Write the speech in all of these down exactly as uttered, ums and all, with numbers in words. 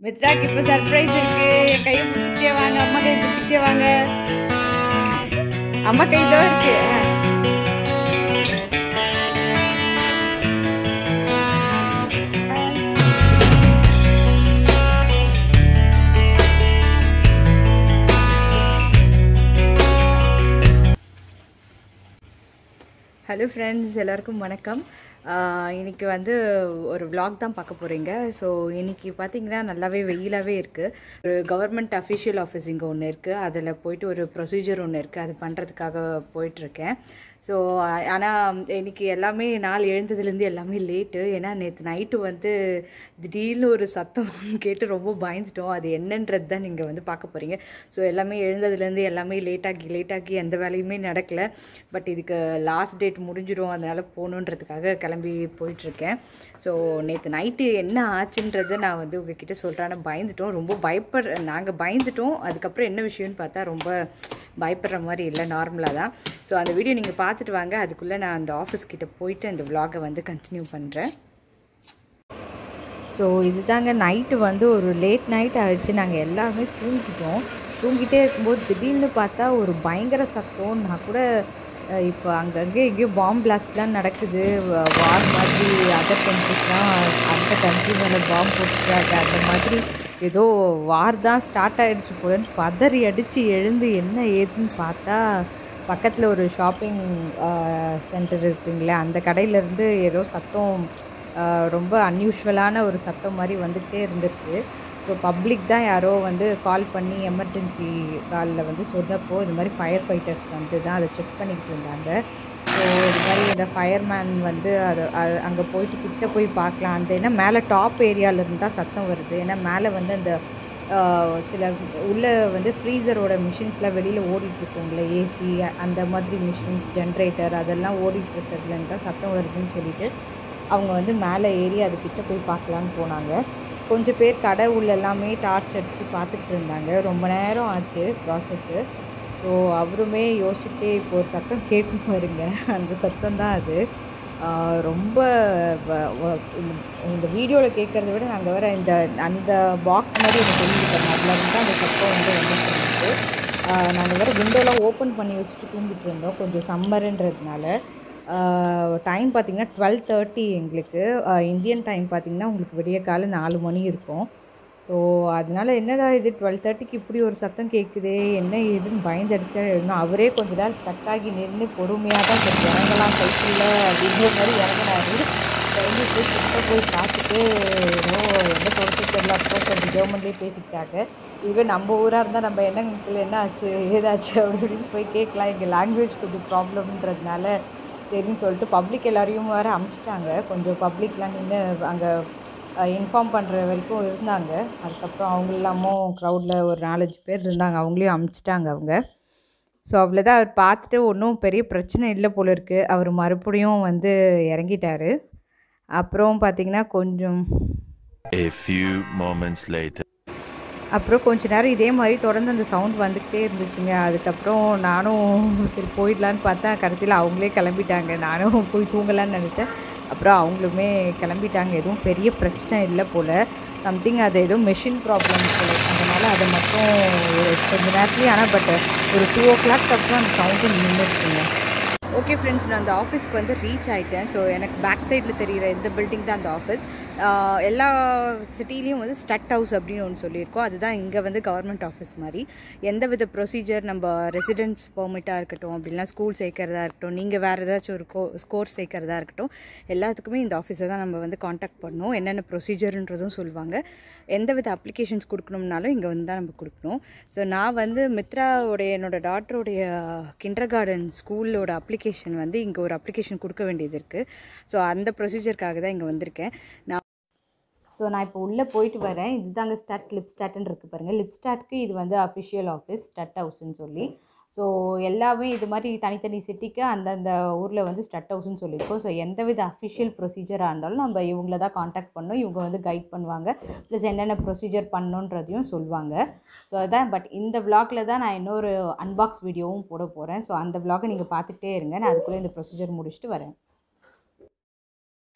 மித்ராக்கு இப்போ சர்ப்ரைஸ் இருக்கு. என் கையை பிடிச்சிக்கிட்டே வாங்க, அம்மா கையை பிடிச்சிக்கிட்டே வாங்க. அம்மா கை தான் இருக்கு. ஹலோ ஃப்ரெண்ட்ஸ், எல்லாருக்கும் வணக்கம். இன்றைக்கி வந்து ஒரு vlog தான் பார்க்க போகிறீங்க. ஸோ இன்றைக்கி பார்த்திங்கன்னா நல்லாவே வெயிலாகவே இருக்குது. ஒரு கவர்மெண்ட் அஃபிஷியல் ஆஃபீஸ் இங்கே ஒன்று இருக்குது. அதில் போயிட்டு ஒரு ப்ரொசீஜர் ஒன்று இருக்குது. அது பண்ணுறதுக்காக போயிட்டுருக்கேன். ஸோ ஆனால் இன்றைக்கி எல்லாமே நாள் எழுந்ததுலேருந்து எல்லாமே லேட்டு. ஏன்னா நேற்று நைட்டு வந்து திடீர்னு ஒரு சத்தம் கேட்டு ரொம்ப பயந்துட்டோம். அது என்னன்றது தான் நீங்கள் வந்து பார்க்க போகிறீங்க. ஸோ எல்லாமே எழுந்ததுலேருந்து எல்லாமே லேட்டாகி லேட்டாகி எந்த வேலையுமே நடக்கலை. பட் இதுக்கு லாஸ்ட் டேட் முடிஞ்சிடும், அதனால் போகணுன்றதுக்காக கிளம்பி போயிட்டுருக்கேன். ஸோ நேற்று நைட்டு என்ன ஆச்சுன்றதை நான் வந்து உங்ககிட்ட சொல்கிறேன். ஆனால் பயந்துட்டோம், ரொம்ப பயப்படுற நாங்கள் பயந்துட்டோம். அதுக்கப்புறம் என்ன விஷயம்னு பார்த்தா ரொம்ப பயப்படுற மாதிரி இல்லை, நார்மலாக தான். ஸோ அந்த வீடியோ நீங்கள் பார்த்துட்டு வாங்க. அதுக்குள்ளே நான் அந்த ஆஃபீஸ் கிட்டே போயிட்டு அந்த விலாகை வந்து கண்டினியூ பண்ணுறேன். ஸோ இதுதாங்க நைட்டு வந்து ஒரு லேட் நைட் ஆகிடுச்சு. நாங்கள் எல்லாருமே தூங்கிட்டோம். தூங்கிட்டே இருக்கும்போது திடீர்னு பார்த்தா ஒரு பயங்கர சத்தம். நான் கூட இப்போ அங்கங்கே எங்கேயோ பாம் பிளாஸ்ட்லாம் நடக்குது, வார் மாதிரி, அதர் கண்ட்ரிஸ்லாம் அந்த கண்ட்ரி மேலே பாம் போட்டுருக்காங்க, அந்த மாதிரி ஏதோ வார் தான் ஸ்டார்ட் ஆகிடுச்சு போலன்னு பதறி அடித்து எழுந்து என்ன ஏதுன்னு பார்த்தா பக்கத்தில் ஒரு ஷாப்பிங் சென்டர் இருக்குங்களே, அந்த கடையிலேருந்து ஏதோ சத்தம், ரொம்ப அன்யூஷுவலான ஒரு சத்தம் மாதிரி வந்துகிட்டே இருந்திருக்கு. ஸோ பப்ளிக் தான் யாரோ வந்து கால் பண்ணி எமர்ஜென்சி காலில் வந்து சொன்னப்போ இது மாதிரி ஃபயர் ஃபைட்டர்ஸ் வந்து தான் அதை செக் பண்ணிக்கிட்டு இருந்தாங்க. ஸோ இது மாதிரி இந்த ஃபயர்மேன் வந்து அதை அங்கே போயிட்டு கிட்ட போய் பார்க்கலாம். அந்த ஏன்னா மேலே டாப் ஏரியாவிலேருந்து தான் சத்தம் வருது. ஏன்னா மேலே வந்து அந்த சில உள்ளே வந்து ஃப்ரீசரோட மிஷின்ஸ்லாம் வெளியில் ஓடிட்டுருக்கோங்களே, ஏசி அந்த மாதிரி மிஷின்ஸ், ஜென்ரேட்டர் அதெல்லாம் ஓடிட்டுருக்கிறதுலேருந்து தான் சத்தம் வருதுன்னு சொல்லிவிட்டு அவங்க வந்து மேலே ஏறி அதுக்கிட்ட போய் பார்க்கலான்னு போனாங்க. கொஞ்சம் பேர் கடை உள்ள எல்லாமே டார்ச் அடித்து பார்த்துட்டு இருந்தாங்க. ரொம்ப நேரம் ஆச்சு ப்ராசஸ்ஸு. ஸோ அவருமே யோசிச்சுட்டே இப்போ ஒரு சத்தம் கேட்கும் பாருங்க, அந்த சத்தம் தான் அது. ரொம்ப இந்த வீடியோவில் கேட்குறத விட நாங்கள் வேறு இந்த அந்த பாக்ஸ் மாதிரி எனக்கு சொல்லியிருக்கோம், அதில் வந்து அந்த சத்தம் வந்து வந்து சொல்லிட்டு நாங்கள் வேறு விண்டோலாம் ஓப்பன் பண்ணி வச்சுட்டு தூங்கிட்டு இருந்தோம், கொஞ்சம் சம்மருன்றதுனால. டைம் பார்த்திங்கன்னா டுவெல் தேர்ட்டி எங்களுக்கு இந்தியன் டைம் பார்த்திங்கன்னா உங்களுக்கு விடிய காலை நாலு மணி இருக்கும். ஸோ அதனால் என்னடா இது டுவெல் தேர்ட்டிக்கு இப்படி ஒரு சத்தம் கேட்குதே, என்ன ஏதுன்னு பயந்து அடிச்சா எழுதணும். அவரே கொஞ்ச நேரம் ஸ்டக் ஆகி நின்று பொறுமையாக தான் கொஞ்சம் இறங்கலாம் சைக்கிளில் அப்படின்ற மாதிரி இறங்கினாரு. இறங்கி போய் கிட்ட போய் பார்த்துட்டு ஏதோ எந்த தொடர்ச்சி தெரியல, அப்போ கொஞ்சம் கவர்மெண்ட்லேயே பேசிக்கிட்டாங்க. இதுவே நம்ம ஊராக இருந்தால் நம்ம என்ன என்ன ஆச்சு ஏதாச்சு அப்படின்னு போய் கேட்கலாம். எங்கள் லாங்குவேஜ் கொஞ்சம் ப்ராப்ளம்ன்றதுனால சரின்னு சொல்லிட்டு பப்ளிக் எல்லோரையும் வேறு அமுச்சிட்டாங்க. கொஞ்சம் பப்ளிக்லாம் நின்று அங்கே இன்ஃபார்ம் பண்ணுற வரைக்கும் இருந்தாங்க. அதுக்கப்புறம் அவங்க இல்லாமல் க்ரௌடில் ஒரு நாலஞ்சு பேர் இருந்தாங்க, அவங்களையும் அமுச்சிட்டாங்க அவங்க. ஸோ அவ்வளோதான். அவர் பார்த்துட்டு ஒன்றும் பெரிய பிரச்சனை இல்லை போல இருக்குது. அவர் மறுபடியும் வந்து இறங்கிட்டார். அப்புறம் பார்த்திங்கன்னா கொஞ்சம் A few moments later. அப்புறம் கொஞ்ச நேரம் இதே மாதிரி தொடர்ந்து அந்த சவுண்ட் வந்துக்கிட்டே இருந்துச்சுங்க. அதுக்கப்புறம் நானும் சரி போயிடலான்னு பார்த்தா கடைசியில் அவங்களே கிளம்பிட்டாங்க. நானும் போய் தூங்கலான்னு நினச்சேன். அப்புறம் அவங்களுமே கிளம்பிட்டாங்க. எதுவும் பெரிய பிரச்சனை இல்லை போல், சம்திங் அது எதுவும் மெஷின் ப்ராப்ளம் போல். அதனால் அதை மட்டும் ஒரு கொஞ்சம் நேரத்துலேயே, ஆனால் பட் ஒரு டூ ஓ கிளாக் அப்புறம் அந்த சவுண்டு நின்றுச்சுங்க. ஓகே ஃப்ரெண்ட்ஸ், நான் அந்த ஆஃபீஸ்க்கு வந்து ரீச் ஆகிட்டேன். ஸோ எனக்கு பேக் சைடில் தெரிகிற இந்த பில்டிங் தான் அந்த ஆஃபீஸ். எல்லா சிட்டிலையும் வந்து ஸ்டட் ஹவுஸ் அப்படின்னு ஒன்று சொல்லியிருக்கோம். அதுதான் இங்கே வந்து கவர்மெண்ட் ஆஃபீஸ் மாதிரி. எந்த வித ப்ரொசீஜர், நம்ம ரெசிடென்ஸ் பெர்மிட்டாக இருக்கட்டும், அப்படின்னா ஸ்கூல் சேர்க்கறதா இருக்கட்டும், நீங்கள் வேறு ஏதாச்சும் ஒரு கோ கோர்ஸ் சேர்க்கறதா இருக்கட்டும், எல்லாத்துக்குமே இந்த ஆஃபீஸை தான் நம்ம வந்து காண்டாக்ட் பண்ணணும். என்னென்ன ப்ரொசீஜர்ன்றதும் சொல்லுவாங்க. எந்த வித அப்ளிகேஷன்ஸ் கொடுக்கணும்னாலும் இங்கே வந்து தான் நம்ம கொடுக்கணும். ஸோ நான் வந்து மித்ராவுடைய என்னோடய டாட்டருடைய கிண்டர் கார்டன் ஸ்கூலோட அப்ளிகேஷன் வந்து இங்கே ஒரு அப்ளிகேஷன் கொடுக்க வேண்டியது இருக்குது. ஸோ அந்த ப்ரொசீஜருக்காக தான் இங்கே வந்திருக்கேன் நான். ஸோ நான் இப்போ உள்ளே போயிட்டு வரேன். இதுதாங்க ஸ்டட் லிப் ஸ்டாட்னு இருக்குது பாருங்கள். லிப் ஸ்டாட்க்கு இது வந்து அஃபிஷியல் ஆஃபீஸ், ஸ்டட் ஹவுஸ்ன்னு சொல்லி. ஸோ எல்லாமே இது மாதிரி தனித்தனி சிட்டிக்கு அந்தந்த ஊரில் வந்து ஸ்டட் ஹவுஸ்ன்னு சொல்லியிருக்கோம். ஸோ எந்த வித அஃபிஷியல் ப்ரொசீஜராக இருந்தாலும் நம்ம இவங்கள தான் காண்டாக்ட் பண்ணணும். இவங்க வந்து கைட் பண்ணுவாங்க, ப்ளஸ் என்னென்ன ப்ரொசீஜர் பண்ணணுன்றதையும் சொல்லுவாங்க. ஸோ அதான். பட் இந்த விலாகில் தான் நான் இன்னொரு அன்பாக்ஸ் வீடியோவும் போட போகிறேன். ஸோ அந்த விலாகை நீங்கள் பார்த்துக்கிட்டே இருங்க. நான் அதுக்குள்ளே இந்த ப்ரொசீஜர் முடிச்சுட்டு வரேன்.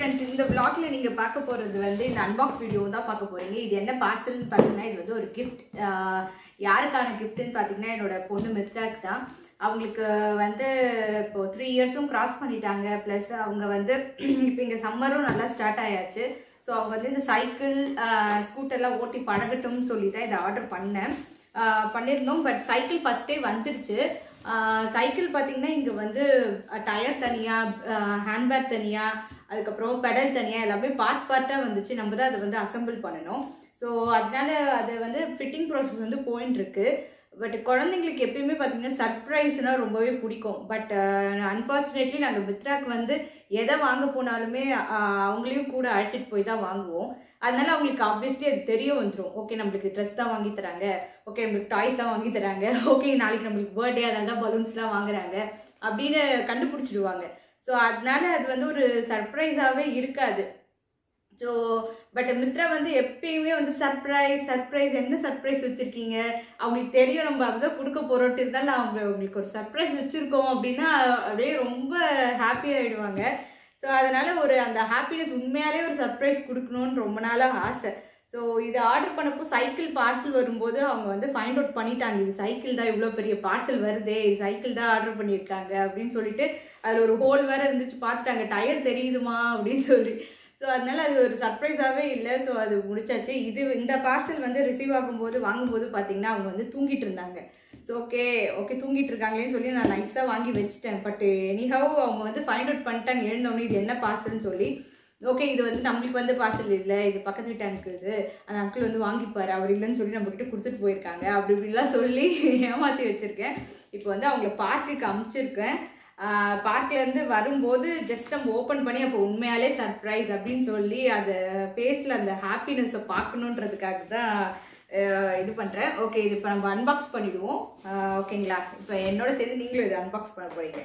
ஃப்ரெண்ட்ஸ், இந்த vlogல நீங்க பார்க்க போறது வந்து இந்த அன்பாக்ஸ் வீடியோ தான் பார்க்க போறீங்க. இது என்ன பார்சல்னு பார்த்தீங்கன்னா இது வந்து ஒரு கிஃப்ட். யாருக்கான கிஃப்ட்னு பார்த்தீங்கன்னா என்னோட பொண்ணு மித்ராக்கு தான். அவங்களுக்கு வந்து இப்போ த்ரீ இயர்ஸும் கிராஸ் பண்ணிட்டாங்க. ப்ளஸ் அவங்க வந்து இப்போ இங்கே சம்மரும் நல்லா ஸ்டார்ட் ஆயாச்சு. ஸோ அவங்க வந்து இந்த சைக்கிள் ஸ்கூட்டர்லாம் ஓட்டி பழகட்டும்னு சொல்லி தான் இதை ஆர்டர் பண்ணேன் பண்ணியிருந்தோம். பட் சைக்கிள் ஃபஸ்ட்டே வந்துடுச்சு. சைக்கிள் பார்த்தீங்கன்னா இங்கே வந்து டயர் தனியாக, ஹேண்ட்பேக் தனியாக, அதுக்கப்புறம் பெடல் தனியாக எல்லாமே பார்ட் பார்ட்டாக வந்துச்சு. நம்ம தான் அதை வந்து அசம்பிள் பண்ணணும். ஸோ அதனால அது வந்து ஃபிட்டிங் ப்ராசஸ் வந்து போயின்னு இருக்கு. பட் குழந்தைங்களுக்கு எப்பயுமே பார்த்தீங்கன்னா சர்ப்ரைஸ்னால் ரொம்பவே பிடிக்கும். பட் அன்ஃபார்ச்சுனேட்லி நாங்கள் மித்ராக்கு வந்து எதை வாங்க போனாலுமே அவங்களையும் கூட அழைச்சிட்டு போய் தான் வாங்குவோம். அதனால அவங்களுக்கு ஆப்வியஸ்லி அது தெரிய வந்துடும். ஓகே, நம்மளுக்கு ட்ரெஸ் தான் வாங்கி தராங்க, ஓகே நம்மளுக்கு டாய்ஸ் தான் வாங்கி தராங்க, ஓகே நாளைக்கு நம்மளுக்கு பர்த்டே அதனால தான் பலூன்ஸ்லாம் வாங்குறாங்க அப்படின்னு கண்டுபிடிச்சிடுவாங்க. ஸோ அதனால அது வந்து ஒரு சர்ப்ரைஸாகவே இருக்காது. ஸோ பட் மித்ரா வந்து எப்பயுமே வந்து சர்ப்ரைஸ் சர்ப்ரைஸ் என்ன சர்ப்ரைஸ் வச்சுருக்கீங்க, அவங்களுக்கு தெரியும் நம்ம அதுதான் கொடுக்க போகிறோன்ட்டு இருந்தாலும் அவங்க அவங்களுக்கு ஒரு சர்ப்ரைஸ் வச்சுருக்கோம் அப்படின்னா அப்படியே ரொம்ப ஹாப்பி ஆகிடுவாங்க. ஸோ அதனால் ஒரு அந்த ஹாப்பினஸ் உண்மையாலே ஒரு சர்ப்ரைஸ் கொடுக்கணுன்னு ரொம்ப நாளாக ஆசை. ஸோ இது ஆர்டர் பண்ணப்போ சைக்கிள் பார்சல் வரும்போது அவங்க வந்து ஃபைண்ட் அவுட் பண்ணிட்டாங்க, இது சைக்கிள் தான், இவ்வளோ பெரிய பார்சல் வருதே, இது சைக்கிள் தான் ஆர்டர் பண்ணியிருக்காங்க அப்படின்னு சொல்லிட்டு அதில் ஒரு ஹோல் வேறு இருந்துச்சு, பார்த்துட்டாங்க டயர் தெரியுதுமா அப்படின்னு சொல்லி. ஸோ அதனால் அது ஒரு சர்ப்ரைஸாகவே இல்லை. ஸோ அது முடிச்சாச்சு. இது இந்த பார்சல் வந்து ரிசீவ் ஆகும்போது வாங்கும்போது பார்த்திங்கன்னா அவங்க வந்து தூங்கிட்டு இருந்தாங்க. ஸோ ஓகே ஓகே தூங்கிட்டு இருக்காங்களேன்னு சொல்லி நான் நைஸாக வாங்கி வச்சுட்டேன். பட் எனிஹவ் அவங்க வந்து ஃபைண்ட் அவுட் பண்ணிட்டாங்க எழுந்தோடனே இது என்ன பார்சல்னு சொல்லி. ஓகே இது வந்து நம்மளுக்கு வந்து பார்சல் இல்லை, இது பக்கத்து வீட்டு அங்கிள், இது அந்த அங்கிள் வந்து வாங்கிப்பார், அவர் இல்லைன்னு சொல்லி நம்மக்கிட்ட கொடுத்துட்டு போயிருக்காங்க அப்படி இப்படிலாம் சொல்லி ஏமாற்றி வச்சுருக்கேன். இப்போ வந்து அவங்கள பார்க்குக்கு அமுச்சிருக்கேன். பார்க்லேருந்து வரும்போது ஜஸ்ட் நம்ம ஓப்பன் பண்ணி அப்போ உண்மையாலே சர்ப்ரைஸ் அப்படின்னு சொல்லி அதை ஃபேஸில் அந்த ஹாப்பினஸை பார்க்கணுன்றதுக்காக தான் இது பண்ணுறேன். ஓகே இது இப்போ நம்ம அன்பாக்ஸ் பண்ணிவிடுவோம். ஓகேங்களா, இப்போ என்னோட சேர்ந்து நீங்களும் இதை அன்பாக்ஸ் பண்ண போகிறீங்க.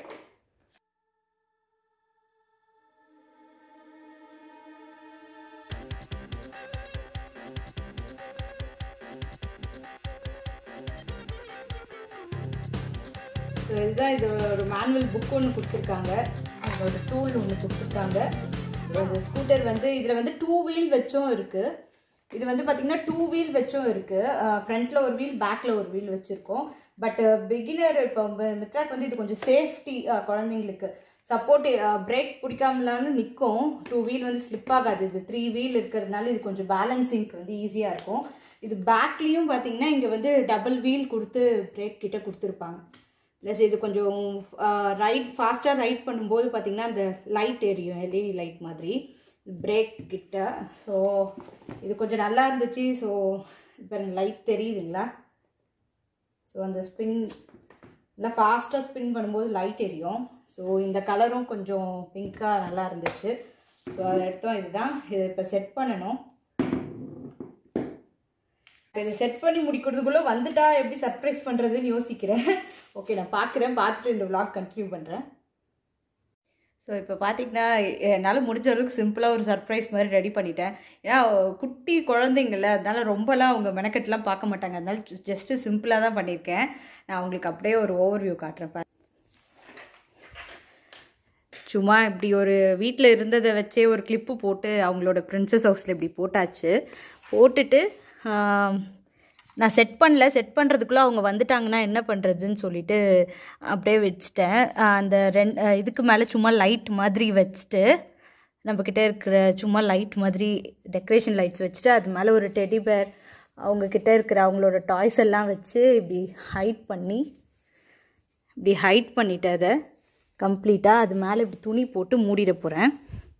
ஸோ இதுதான் இது ஒரு மேனுவல் புக் ஒன்று கொடுத்துருக்காங்க, அதோட டூல் ஒன்று கொடுத்துருக்காங்க. ஒரு ஸ்கூட்டர் வந்து இதில் வந்து டூ வீல் வச்சும் இருக்குது. இது வந்து பார்த்திங்கன்னா டூ வீல் வச்சும் இருக்குது. ஃப்ரண்ட்டில் ஒரு வீல், பேக்கில் ஒரு வீல் வச்சுருக்கோம். பட் பிகினர் இப்போ மித்ராக்கு வந்து இது கொஞ்சம் சேஃப்டி, குழந்தைங்களுக்கு சப்போர்ட், பிரேக் பிடிக்காமலான்னு நிற்கும். டூ வீல் வந்து ஸ்லிப் ஆகாது. இது த்ரீ வீல் இருக்கிறதுனால இது கொஞ்சம் பேலன்சிங்க்கு வந்து ஈஸியாக இருக்கும். இது பேக்லேயும் பார்த்திங்கன்னா இங்கே வந்து டபுள் வீல் கொடுத்து பிரேக் கிட்ட கொடுத்துருப்பாங்க. ப்ளஸ் இது கொஞ்சம் ரைட் ஃபாஸ்ட்டாக ரைட் பண்ணும்போது பார்த்திங்கன்னா அந்த லைட் எரியும், எல்இடி லைட் மாதிரி பிரேக் கிட்ட. ஸோ இது கொஞ்சம் நல்லா இருந்துச்சு. ஸோ இப்போ லைட் தெரியுதுங்களா? ஸோ அந்த ஸ்பின் நல்லா ஃபாஸ்ட்டாக ஸ்பின் பண்ணும்போது லைட் எரியும். ஸோ இந்த கலரும் கொஞ்சம் பிங்க்காக நல்லா இருந்துச்சு. ஸோ அதை எடுத்தோம். இதுதான் இதை இப்போ செட் பண்ணணும். இதை செட் பண்ணி முடிக்கிறதுக்குள்ளே வந்துட்டா எப்படி சர்ப்ரைஸ் பண்ணுறதுன்னு யோசிக்கிறேன். ஓகே நான் பார்க்குறேன், பார்த்துட்டு இந்த vlog கண்டினியூ பண்ணுறேன். ஸோ இப்போ பார்த்திங்கன்னா என்னால் முடிஞ்ச அளவுக்கு சிம்பிளாக ஒரு சர்ப்ரைஸ் மாதிரி ரெடி பண்ணிட்டேன். ஏன்னா குட்டி குழந்தைங்கள, அதனால் ரொம்பலாம் அவங்க மெனக்கெட்டெலாம் பார்க்க மாட்டாங்க. அதனால ஜஸ்ட்டு சிம்பிளாக தான் பண்ணியிருக்கேன். நான் அவங்களுக்கு அப்படியே ஒரு ஓவர்வியூ காட்டுறேன். சும்மா இப்படி ஒரு வீட்டில் இருந்ததை வச்சே ஒரு கிளிப்பு போட்டு அவங்களோட பிரின்சஸ் ஹவுஸில் இப்படி போட்டாச்சு. போட்டுட்டு நான் செட் பண்ணல, செட் பண்ணுறதுக்குள்ளே அவங்க வந்துட்டாங்கன்னா என்ன பண்ணுறதுன்னு சொல்லிட்டு அப்படியே வச்சுட்டேன். அந்த ரெண்டு இதுக்கு மேலே சும்மா லைட் மாதிரி வச்சுட்டு, நம்மக்கிட்ட இருக்கிற சும்மா லைட் மாதிரி டெக்கரேஷன் லைட்ஸ் வச்சுட்டு அது மேலே ஒரு டெடி பேர், அவங்கக்கிட்ட இருக்கிற அவங்களோட டாய்ஸ் எல்லாம் வச்சு இப்படி ஹைட் பண்ணி இப்படி ஹைட் பண்ணிவிட்டு அதை கம்ப்ளீட்டாக அது மேலே இப்படி துணி போட்டு மூடிட போகிறேன்.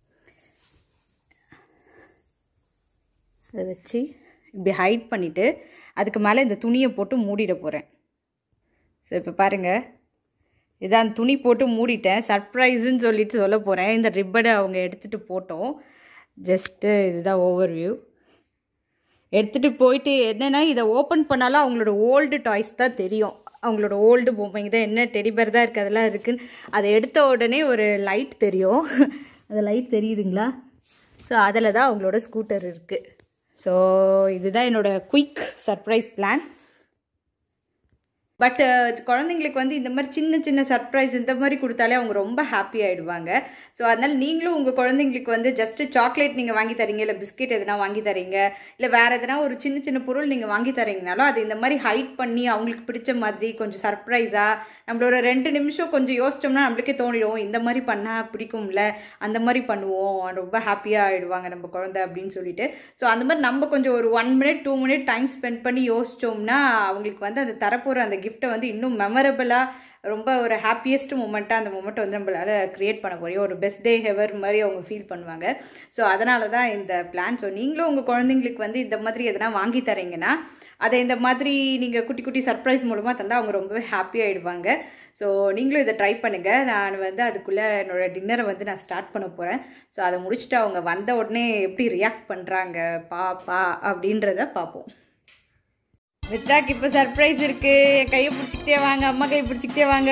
அதை வச்சு இப்படி ஹைட் பண்ணிவிட்டு அதுக்கு மேலே இந்த துணியை போட்டு மூடிட போகிறேன். ஸோ இப்போ பாருங்கள், இதான் துணி போட்டு மூடிட்டேன். சர்ப்ரைஸுன்னு சொல்லிட்டு சொல்ல போகிறேன். இந்த ரிப்பனை அவங்க எடுத்துகிட்டு போட்டோம். ஜஸ்ட்டு இதுதான் ஓவர்வியூ. எடுத்துகிட்டு போயிட்டு என்னென்னா இதை ஓப்பன் பண்ணாலும் அவங்களோட ஓல்டு டாய்ஸ் தான் தெரியும். அவங்களோட ஓல்டு பொம்மைங்க தான், என்ன டெடிபேர் தான் இருக்குது அதெல்லாம் இருக்குதுன்னு. அதை எடுத்த உடனே ஒரு லைட் தெரியும். அந்த லைட் தெரியுதுங்களா? ஸோ அதில் தான் அவங்களோட ஸ்கூட்டர் இருக்குது. ஸோ இதுதான் என்னோடய குயிக் சர்ப்ரைஸ் பிளான். பட் குழந்தைங்களுக்கு வந்து இந்த மாதிரி சின்ன சின்ன சர்ப்ரைஸ் இந்த மாதிரி கொடுத்தாலே அவங்க ரொம்ப ஹாப்பி ஆகிடுவாங்க. ஸோ அதனால் நீங்களும் உங்கள் குழந்தைங்களுக்கு வந்து ஜஸ்ட்டு சாக்லேட் நீங்கள் வாங்கி தரீங்க, இல்லை பிஸ்கெட் எதனா வாங்கி தரீங்க, இல்லை வேறு எதனா ஒரு சின்ன சின்ன பொருள் நீங்கள் வாங்கி தரீங்கனாலும் அது இந்த மாதிரி ஹைட் பண்ணி அவங்களுக்கு பிடிச்ச மாதிரி கொஞ்சம் சர்ப்ரைஸாக நம்மளோட ரெண்டு நிமிஷம் கொஞ்சம் யோசிச்சோம்னா நம்மளுக்கே தோணிடும் இந்த மாதிரி பண்ணால் பிடிக்கும்ல, அந்த மாதிரி பண்ணுவோம், ரொம்ப ஹாப்பியாக ஆகிடுவாங்க நம்ம குழந்தை அப்படின்னு சொல்லிட்டு. ஸோ அந்த மாதிரி நம்ம கொஞ்சம் ஒரு one minute two minute time spend பண்ணி யோசிச்சோம்னா அவங்களுக்கு வந்து அந்த தரப்போகிற அந்த கிஃப்ட்டை வந்து இன்னும் மெமரபிளாக ரொம்ப ஒரு ஹாப்பியஸ்ட் மூமெண்ட்டாக அந்த மூமெண்ட்டை வந்து நம்மளால் க்ரியேட் பண்ண போகிறோம். ஒரு பெஸ்ட் டே ஹெவர் மாதிரி அவங்க ஃபீல் பண்ணுவாங்க. ஸோ அதனால தான் இந்த பிளான். ஸோ நீங்களும் உங்கள் குழந்தைங்களுக்கு வந்து இந்த மாதிரி எதனா வாங்கி தரீங்கன்னா அதை இந்த மாதிரி நீங்கள் குட்டி குட்டி சர்ப்ரைஸ் மூலமாக தந்தால் அவங்க ரொம்பவே ஹாப்பி ஆகிடுவாங்க. ஸோ நீங்களும் இதை ட்ரை பண்ணுங்கள். நான் வந்து அதுக்குள்ளே என்னோடய டின்னரை வந்து நான் ஸ்டார்ட் பண்ண போகிறேன். ஸோ அதை முடிச்சுட்டு அவங்க வந்த உடனே எப்படி ரியாக்ட் பண்ணுறாங்க பாப்பா அப்படின்றத பார்ப்போம். மித்ராக்கு இப்போ சர்ப்ரைஸ் இருக்குது. என் கையை பிடிச்சிக்கிட்டே வாங்க, அம்மா கையை பிடிச்சிக்கிட்டே வாங்க.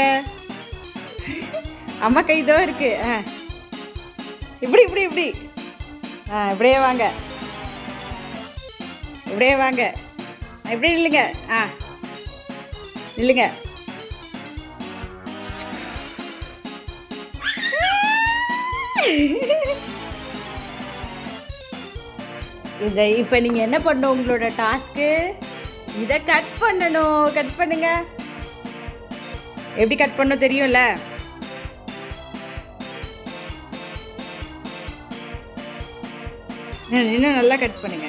அம்மா கை இதோ இருக்குது. ஆ இப்படி இப்படி இப்படி ஆ இப்படியே வாங்க, இப்படியே வாங்க, இப்படி இல்லைங்க. ஆ இல்லைங்க. இதை இப்போ நீங்கள் என்ன பண்ணணும், உங்களோட டாஸ்க்கு இதை கட் பண்ணணும். கட் பண்ணுங்க. எப்படி கட் பண்ணணும் தெரியும்ல? இன்னும் நல்லா கட் பண்ணுங்க.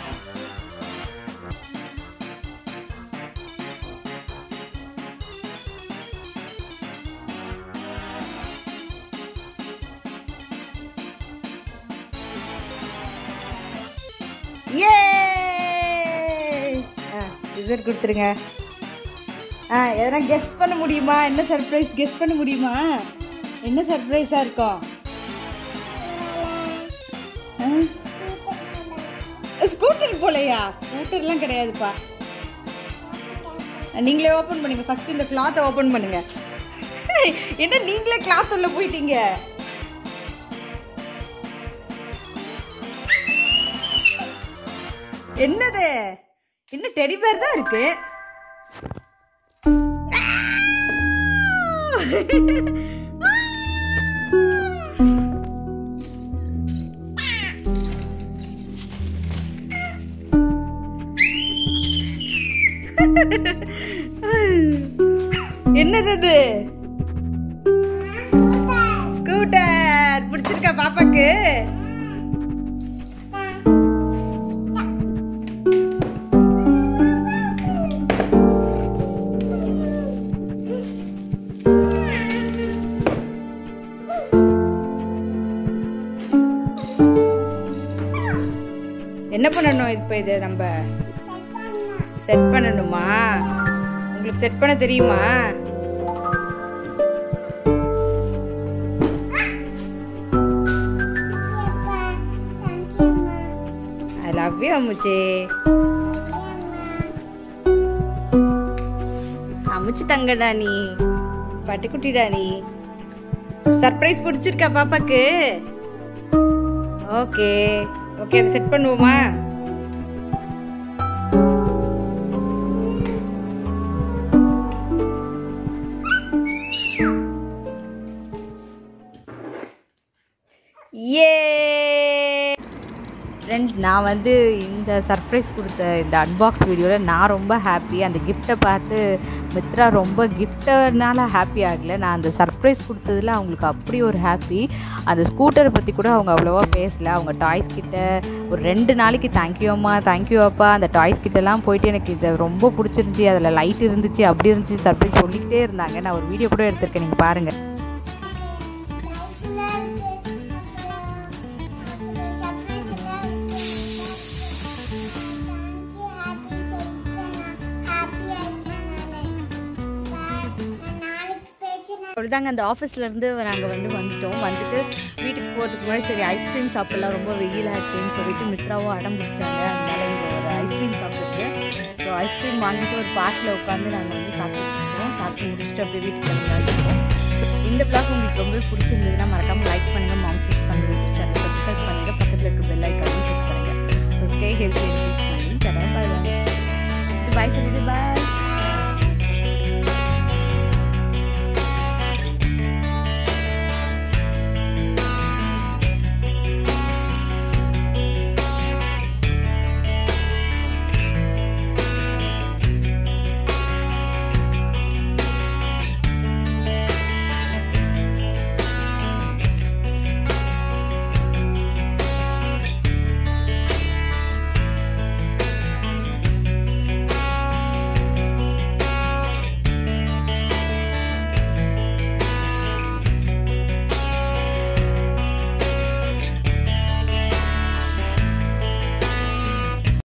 ஏ சிசர் கொடுத்துருங்க. ஆ எதனா கெஸ் பண்ண முடியுமா? என்ன சர்ப்ரைஸ் கெஸ் பண்ண முடியுமா? என்ன சர்ப்ரைஸாக இருக்கும்? ஸ்கூட்டர் போலையா? ஸ்கூட்டர்லாம் கிடையாதுப்பா. நீங்களே ஓப்பன் பண்ணுங்க. ஃபர்ஸ்ட் இந்த கிளாத்தை ஓப்பன் பண்ணுங்க. என்ன நீங்களே கிளாத் உள்ள போயிட்டீங்க? என்னது? என்ன டெடி பேர் தான் இருக்கு? என்னது இது? ஸ்கூட்டர் பிடிச்சிருக்கா பாப்பாக்கு? என்ன பண்ணணும் இப்போ? இதை நம்ம செட் பண்ணணுமா? உங்களுக்கு செட் பண்ண தெரியுமா? I love you அம்முச்சி. அம்முச்சி தங்கடா நீ, பட்டுக்குட்டிடா நீ. சர்ப்ரைஸ் பிடிச்சிருக்கா பாப்பாக்கு? ஓகே ஓகே, அதை செட் பண்ணுவோமா? ஏ ஃப்ரெண்ட்ஸ், நான் வந்து இந்த சர்ப்ரைஸ் கொடுத்த இந்த அன்பாக்ஸ் வீடியோவில் நான் ரொம்ப ஹாப்பி. அந்த கிஃப்ட்டை பார்த்து மித்ரா ரொம்ப கிஃப்டர்னால ஹாப்பி ஆகலை, நான் அந்த சர்ப்ரைஸ் கொடுத்ததில் அவங்களுக்கு அப்படி ஒரு ஹாப்பி. அந்த ஸ்கூட்டரை பற்றி கூட அவங்க அவ்வளோவா பேசலை. அவங்க டாய்ஸ் கிட்ட ஒரு ரெண்டு நாளைக்கு தேங்க்யூ அம்மா, தேங்க்யூ அப்பா, அந்த டாய்ஸ் கிட்டலாம் போயிட்டு எனக்கு இதை ரொம்ப பிடிச்சிருந்துச்சி, அதில் லைட் இருந்துச்சு, அப்படி இருந்துச்சு, சர்ப்ரைஸ் சொல்லிக்கிட்டே இருந்தாங்க. நான் ஒரு வீடியோ கூட எடுத்திருக்கேன், நீங்கள் பாருங்கள். அப்படிதாங்க அந்த ஆஃபீஸ்லேருந்து நாங்கள் வந்து வந்துட்டோம். வந்துட்டு வீட்டுக்கு போகிறதுக்கு முன்னாடி சரி ஐஸ்கிரீம் சாப்பிட்லாம், ரொம்ப வெயிலாக இருக்குன்னு சொல்லிட்டு மித்ராவும் அடம் பிடிச்சாங்க. அதனால இங்கே ஒரு ஐஸ்கிரீம் சாப்பிட்டுட்டு ஸோ ஐஸ்கிரீம் வாங்கிட்டு ஒரு பார்க்கில் உட்காந்து நாங்கள் வந்து சாப்பிட்டுருக்கோம். சாப்பிட்டு முடிச்சுட்டு அப்படியே வீட்டுக்கு வந்துருக்கோம். இந்த பிளாக் உங்களுக்கு ரொம்ப பிடிச்சிருந்ததுன்னா மறக்காமல் லைக் பண்ணுங்கள், மாம்ஸ் பண்ணுங்கள், சேனல் சப்ஸ்கிரைப் பண்ணுங்கள், பக்கத்தில் இருக்க பெல் ஐக்கானையும் ப்ரெஸ் பண்ணுங்கள். So stay healthy. பாய் பாய்.